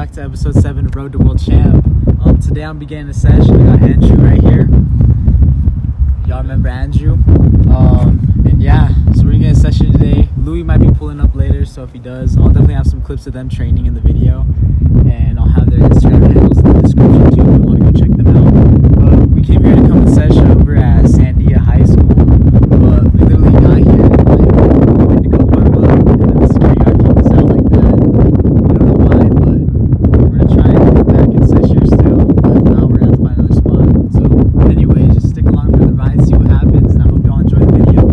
back to episode 7 of Road to World Champ. Today I'm beginning the session. I got Andrew right here. Y'all remember Andrew? And yeah, so we're gonna get a session today. Louis might be pulling up later, so if he does, I'll definitely have some clips of them training in the video, and I'll have their Instagram handles in the description too if you want to go check them out. But we came here to come to session over at Sandia High School, but we literally got here and like went to go warm up, and then the security guard kicked us out like that. We don't know why, but we're gonna try and get back in session still, but if not, we're gonna have to find another spot. So anyway, just stick along for the ride, see what happens, and I hope y'all enjoy the video.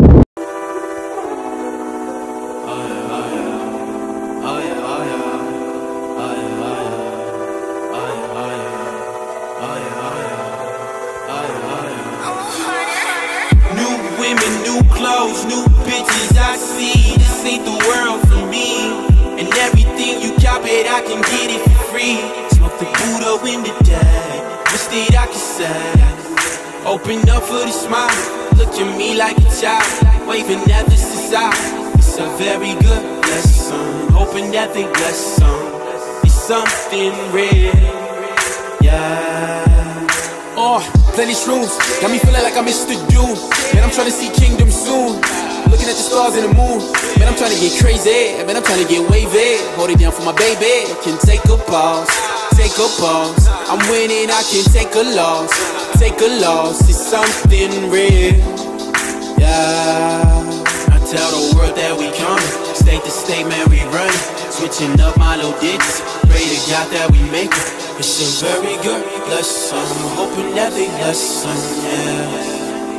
New clothes, new bitches I see. This ain't the world for me. And everything you copy, I can get it for free. Smoke the Buddha in the day. Wish that I could say, open up for the smile. Look at me like a child, waving at this aside. It's a very good lesson. Hoping that they bless some. It's something real. Yeah. Oh, plenty shrooms, got me feeling like I'm Mr. Doom. Man, I'm trying to see kingdom soon. Looking at the stars and the moon. Man, I'm trying to get crazy. Man, I'm trying to get wavy. Hold it down for my baby. Can take a pause, take a pause. I'm winning, I can take a loss. Take a loss, it's something real. Yeah. I tell the world that we coming. State to state, man, we running. Switching up my little digits. Pray to God that we make it. It's a very good lesson. I'm hoping that they lesson, yeah.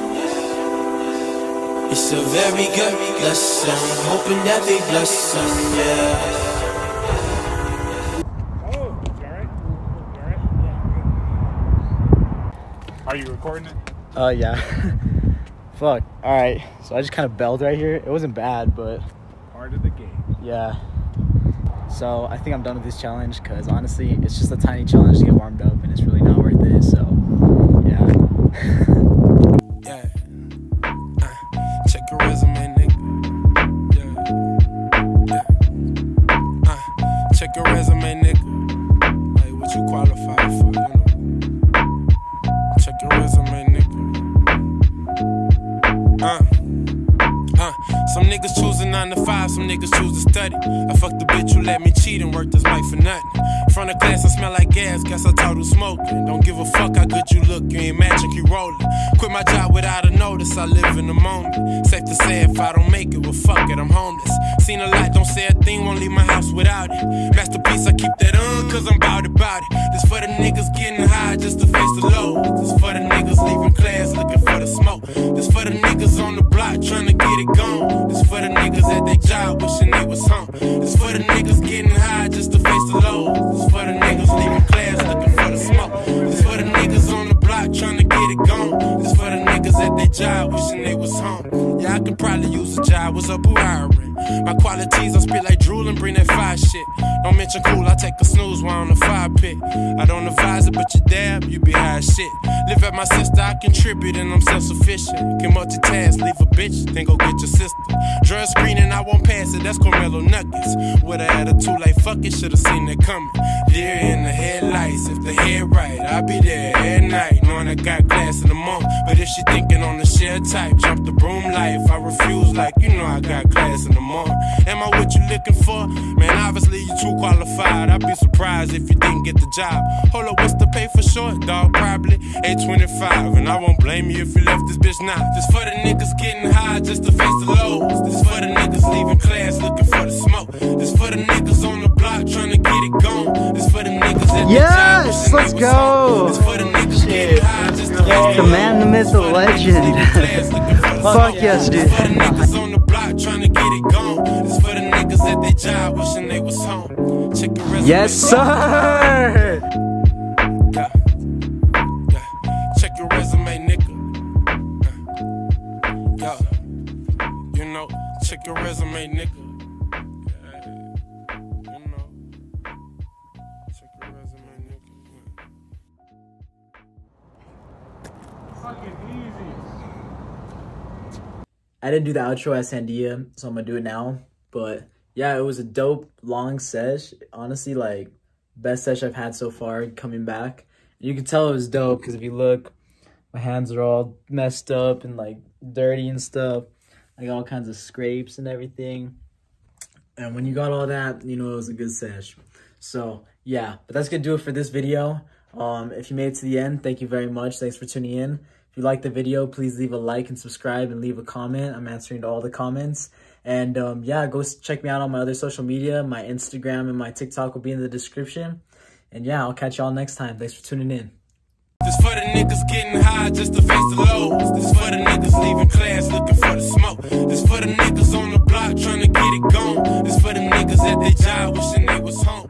It's a very good lesson. I'm hoping that they lesson, yeah. Oh, you alright? You alright? Yeah. Are you recording it? Yeah. Fuck. Alright, so I just kind of bailed right here. It wasn't bad, but Part of the game. yeah. So I think I'm done with this challenge because honestly, it's just a tiny challenge to get warmed up and it's really not worth it. So yeah. Yeah. Check your resume, nigga. Yeah. Check your resume, nigga. Like what you qualify for, you know. Check your resume, nigga. Some niggas choosing 9 to 5, some niggas choose to study. I fucked the bitch who let me cheat and work this mic for nothing. Front of class, I smell like gas, guess I taught who smoking. Don't give a fuck how good you look, you ain't matching, keep rolling. Quit my job without a notice, I live in the moment. Safe to say if I don't make it, well fuck it, I'm homeless. Seen a lot, don't say a thing, won't leave my house without it. Masterpiece, I keep that cause I'm bout it. This for the niggas getting high just to face the low. This for the niggas leaving class looking for the smoke. This for the niggas on the block trying to get it gone. This for the niggas at their job wishing they was home. This for the niggas getting high just to face the low. This for the niggas leaving class looking for the smoke. This for the niggas on the block trying to get it gone. This for the niggas at their job wishing they was home. Yeah, I could probably use a job. What's up, who hiring? My qualities, I spit like drool and bring that fire shit. Don't mention cool, I take a snooze while on the fire pit. I don't advise it, but you dab, you be high as shit. Live at my sister, I contribute and I'm self-sufficient. Can multitask, leave a bitch, then go get your sister. Drug screening, I won't pass it, that's Carmelo Nuggets. With an attitude like fuck it, should've seen it coming. Deer in the headlights, if the head right, I'll be there at night. Knowing I got class in the month. But if she thinking on the share type, jump the broom life, I refuse like, you know I got class in the morning. Am I what you looking for? Man, obviously you too qualified. I'd be surprised if you didn't get the job. Hold up, what's the pay for short, dog? Probably $8.25. And I won't blame you if you left this bitch now. This for the niggas getting high just to face the lows. This for the niggas leaving class looking for the smoke. This for the niggas on the block trying to get it gone. This for the niggas at the job wishing let's they was go. home. This for the niggas getting high just to face the lows. The man, the myth, the legend. Fuck yes, dude. This for the niggas on the block trying to get it gone. This for the niggas at their job wishing they was home. Check your resume. Yes, sir. Yeah. Check your resume, nigga. Yeah. You know, check your resume, nigga. Yeah. You know, check your resume, nigga. Fucking easy. I didn't do the outro at Sandia, so I'm gonna do it now. But yeah, it was a dope long sesh. Honestly, like best session I've had so far coming back. You can tell it was dope because if you look, my hands are all messed up and like dirty and stuff. I got all kinds of scrapes and everything. And when you got all that, you know it was a good sesh. So yeah, but that's gonna do it for this video. If you made it to the end, thank you very much. Thanks for tuning in. If you liked the video, please leave a like and subscribe and leave a comment. I'm answering to all the comments. And yeah, go check me out on my other social media. My Instagram and my TikTok will be in the description. And yeah, I'll catch y'all next time. Thanks for tuning in. This for the niggas getting high just to face the lows. This for the niggas leaving class looking for the smoke. This for the niggas on the block trying to get it gone. This for the niggas at their job wishing they was home.